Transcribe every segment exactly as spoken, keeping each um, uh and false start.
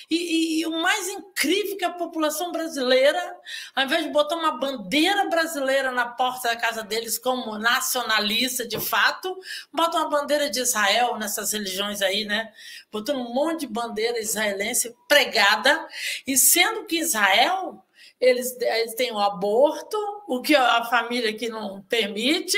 E, e o mais incrível é que a população brasileira, ao invés de botar uma bandeira brasileira na porta da casa deles como nacionalista de fato, bota uma bandeira de Israel nessas religiões aí, né? Botando um monte de bandeira israelense pregada, e sendo que Israel, eles, eles têm o aborto, o que a família aqui não permite,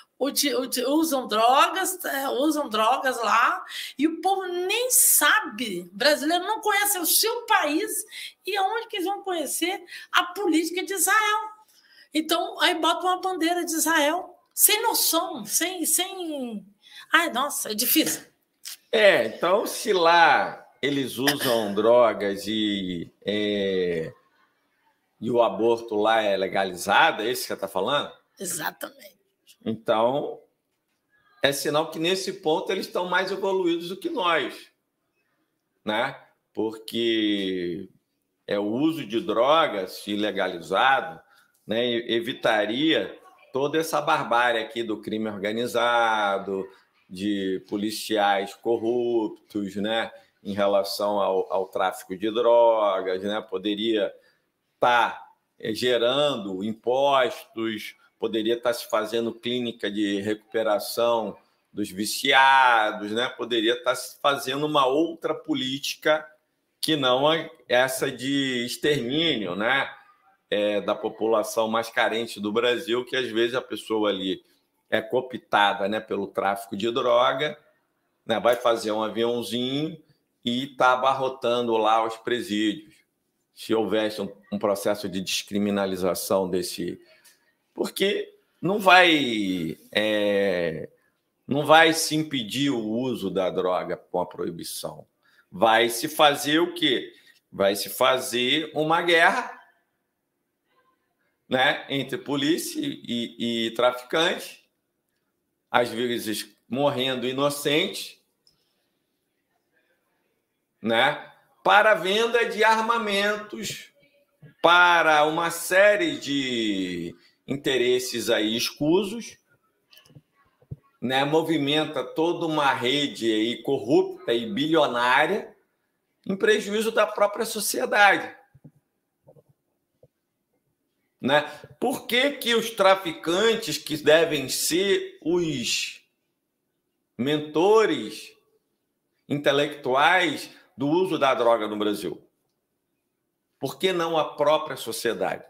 usam drogas, usam drogas lá, e o povo nem sabe, o brasileiro não conhece o seu país, e aonde que eles vão conhecer a política de Israel? Então, aí bota uma bandeira de Israel, sem noção, sem... sem... Ai, nossa, é difícil. É, então, se lá eles usam drogas e, é, e o aborto lá é legalizado, é isso que você está falando? Exatamente. Então, é sinal que nesse ponto eles estão mais evoluídos do que nós, né? Porque é o uso de drogas ilegalizado, né, evitaria toda essa barbárie aqui do crime organizado, de policiais corruptos, né, em relação ao, ao tráfico de drogas, né? Poderia estar gerando impostos, poderia estar se fazendo clínica de recuperação dos viciados, né? Poderia estar se fazendo uma outra política que não essa de extermínio, né? É, da população mais carente do Brasil, que às vezes a pessoa ali é cooptada, né, pelo tráfico de droga, né? Vai fazer um aviãozinho e está abarrotando lá os presídios. Se houvesse um, um processo de descriminalização desse... Porque não vai, é, não vai se impedir o uso da droga com a proibição. Vai se fazer o quê? Vai se fazer uma guerra, né, entre polícia e, e traficante, às vezes morrendo inocentes, né, para a venda de armamentos, para uma série de interesses aí escusos, né, movimenta toda uma rede aí corrupta e bilionária em prejuízo da própria sociedade. Né? Por que que os traficantes, que devem ser os mentores intelectuais do uso da droga no Brasil? Por que não a própria sociedade?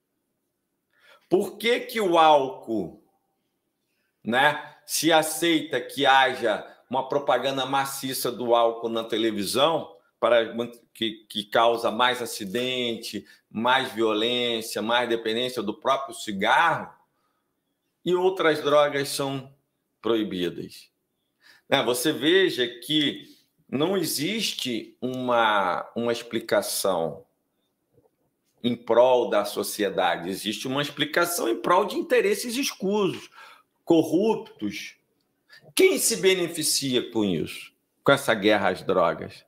Por que que o álcool, né, se aceita que haja uma propaganda maciça do álcool na televisão, para que, que causa mais acidente, mais violência, mais dependência do próprio cigarro, e outras drogas são proibidas? Né? Você veja que não existe uma, uma explicação em prol da sociedade, existe uma explicação em prol de interesses escusos, corruptos. Quem se beneficia com isso, com essa guerra às drogas?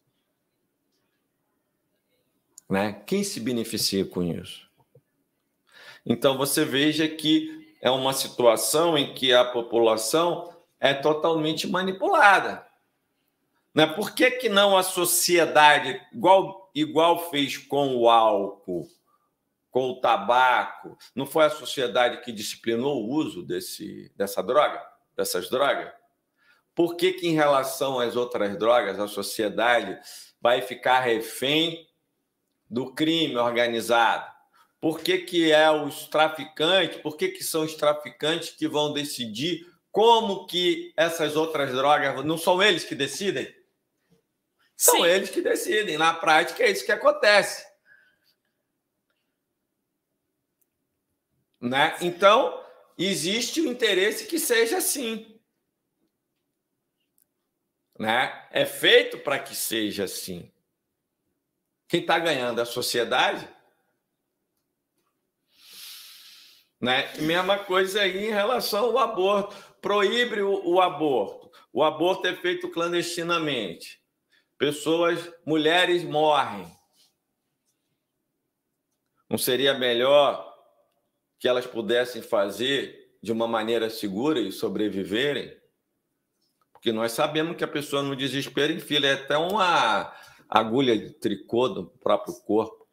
Né? Quem se beneficia com isso? Então, você veja que é uma situação em que a população é totalmente manipulada. Né? Por que que não a sociedade, igual, igual fez com o álcool, com o tabaco, não foi a sociedade que disciplinou o uso desse, dessa droga, dessas drogas? Por que que, em relação às outras drogas, a sociedade vai ficar refém do crime organizado? Por que que é os traficantes, por que que são os traficantes que vão decidir como que essas outras drogas... Não são eles que decidem? São Sim. eles que decidem. Na prática, é isso que acontece. Né? Então, existe o interesse que seja assim. Né? É feito para que seja assim. Quem está ganhando é a sociedade. Né? Mesma coisa aí em relação ao aborto. Proíbe o, o aborto. O aborto é feito clandestinamente. Pessoas, mulheres morrem. Não seria melhor que elas pudessem fazer de uma maneira segura e sobreviverem? Porque nós sabemos que a pessoa no desespero, enfim, é até uma, agulha de tricô do próprio corpo,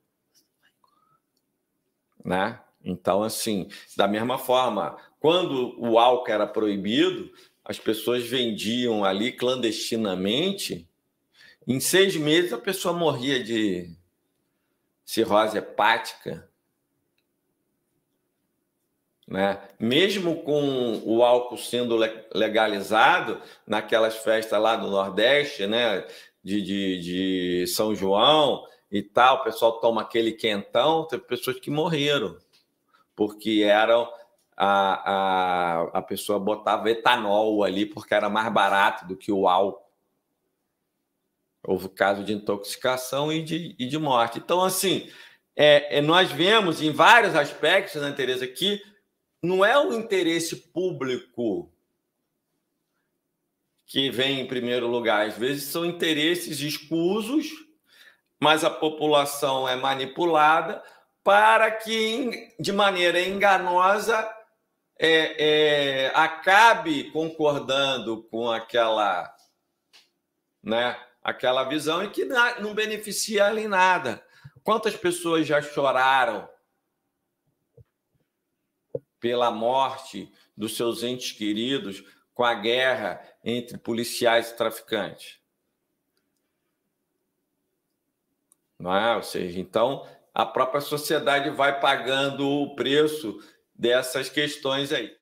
né? Então, assim, da mesma forma, quando o álcool era proibido, as pessoas vendiam ali clandestinamente. Em seis meses, a pessoa morria de cirrose hepática, né? Mesmo com o álcool sendo legalizado, naquelas festas lá do Nordeste, né? de, de, de São João e tal, o pessoal toma aquele quentão, teve pessoas que morreram, porque eram a, a, a pessoa botava etanol ali, porque era mais barato do que o álcool. Houve caso de intoxicação e de, e de morte. Então, assim, é, é, nós vemos em vários aspectos, né, Tereza, que não é o interesse público que vem em primeiro lugar. Às vezes são interesses escusos, mas a população é manipulada para que, de maneira enganosa, é, é, acabe concordando com aquela, né, aquela visão e que não beneficia ela em nada. Quantas pessoas já choraram pela morte dos seus entes queridos com a guerra entre policiais e traficantes? Não é? Ou seja, então a própria sociedade vai pagando o preço dessas questões aí.